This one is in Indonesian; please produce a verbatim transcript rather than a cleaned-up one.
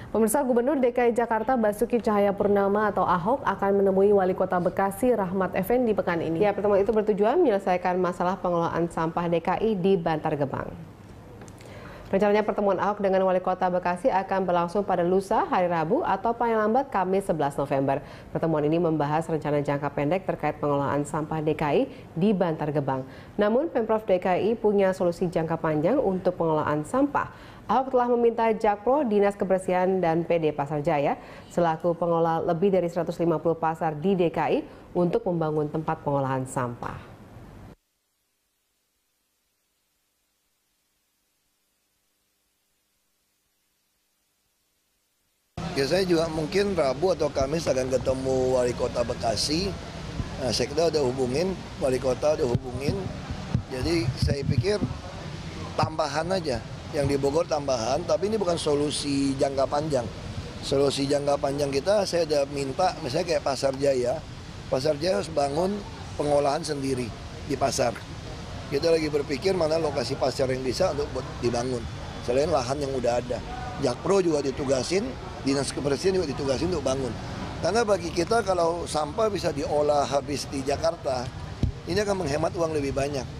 Pemirsa, Gubernur D K I Jakarta Basuki Cahayapurnama atau Ahok akan menemui Wali Kota Bekasi Rahmat Effendi pekan ini. Ya, pertemuan itu bertujuan menyelesaikan masalah pengelolaan sampah D K I di Bantar Gebang. Rencananya pertemuan Ahok dengan Wali Kota Bekasi akan berlangsung pada lusa hari Rabu atau paling lambat Kamis sebelas November. Pertemuan ini membahas rencana jangka pendek terkait pengelolaan sampah D K I di Bantar Gebang. Namun Pemprov D K I punya solusi jangka panjang untuk pengelolaan sampah. Ahok telah meminta Jakpro, Dinas Kebersihan dan P D Pasar Jaya selaku pengelola lebih dari seratus lima puluh pasar di D K I untuk membangun tempat pengolahan sampah. Ya, saya juga mungkin Rabu atau Kamis akan ketemu Wali Kota Bekasi. Nah, Sekda udah hubungin, Wali Kota udah hubungin. Jadi saya pikir tambahan aja, yang di Bogor tambahan, tapi ini bukan solusi jangka panjang. Solusi jangka panjang kita, saya udah minta misalnya kayak Pasar Jaya. Pasar Jaya harus bangun pengolahan sendiri di pasar. Kita lagi berpikir mana lokasi pasar yang bisa untuk dibangun, selain lahan yang udah ada. Jakpro juga ditugasin, Dinas Kebersihan juga ditugasin untuk bangun. Karena bagi kita kalau sampah bisa diolah habis di Jakarta, ini akan menghemat uang lebih banyak.